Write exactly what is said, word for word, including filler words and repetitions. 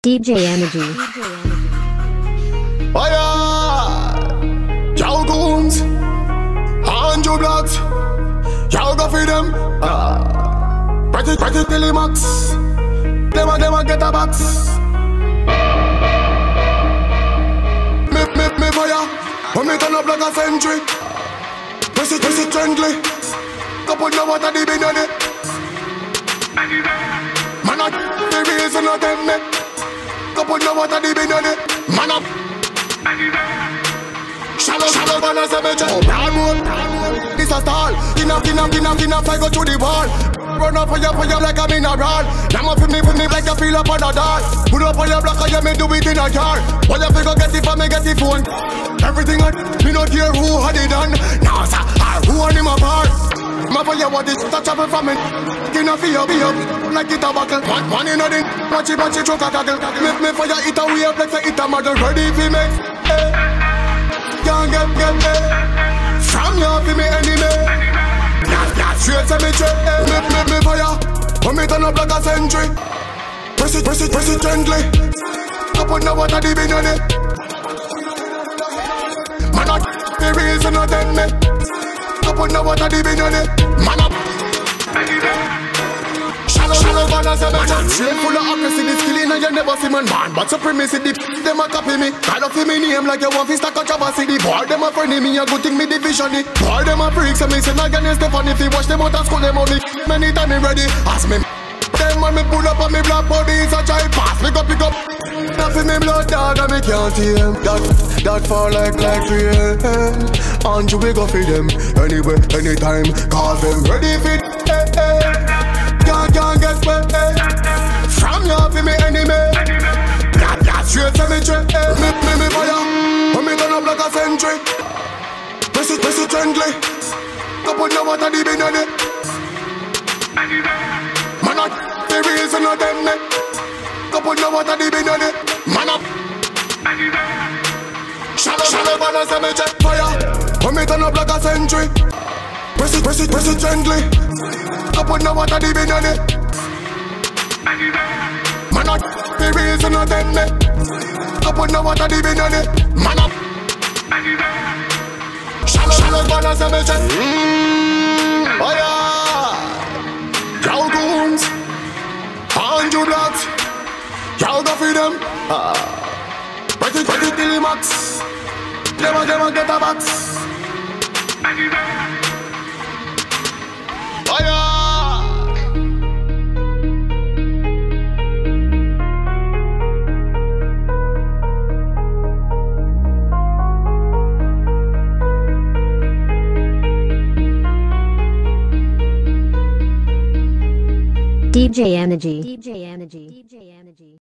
D J Energy. Fire! Yo goons, hundred blocks. Yo go for them. Ah, pretty pretty till the max. Them a them a get a box. Me me me fire. When me turn up like a century. Press it press it gently. Couple no water deep in it. Man a the reason of them me. Couple no water deep in it. Man up. Shallow, shallow, man a cemetery. Oh, brown road. This a stall. Enough, enough, enough, enough. I go to the wall. Run up on your fire like a mineral. Now up for me, for me like you feel up on a doll. Put up on your block and you me do it in a jar. Well, if you go get it from me, get the phone. Everything I me not care who had it done. Now, sir, I who on him a bar. My fire what is touch up from me. Skin off your be up like it a buckle. One, one in a din. Watch it, watch it, choke a gaggle. Make me fire it a way up like say it a model. Ready for me. Hey. Can't get, get, hey. From you for me enemy. Yeah, yeah, straight cemetery. Hey. Me, me, me fire. When me turn up like a century. Press it, press it, press it gently. Couple no water deep in it. Man not the reason of them me. Couple no water deep in it. Man up. Shallow, shallow, man a cemetery. Straight full of accuracy. The skill in and you never see man. Man, but supremacy. The them a copy me. Call up for me name like you want to stack a controversy. The boy them a friend me. A good thing me division. The boy them a freaks. And me say again is Stefan. If you watch them out of school them on me. Many time me ready. Ask me. Them when me pull up on me black body. It's a child pass. Pick up, pick up. Nothing me blood dog and me can't hear. That, that fall like like real. And you we go for them. Anyway, anytime. Cause them ready fit. Hey, hey. Can't, can't get wet. Hey. From you for me enemy. Yeah, yeah, straight cemetery. Hey. Me, me, me fire. When me turn up like a century. Press it, press it gently. Couple no water deep in it. Man up, the reason of them me. Couple no water deep in it. Man up. Shallow, shallow, man a cemetery. Fire. When me turn up like a century. Press it, press it, press it gently. Couple no water deep in it. Man up, the reason of them me. Couple no water deep in it. Man up. Shallow, shallow, man a cemetery. Mmm, fire. Yo goons, hundred blocks. Yo go for them. Ah, pretty, pretty till the max. Them a, them a get a box. Fire. D J Energy. D J Energy. D J Energy.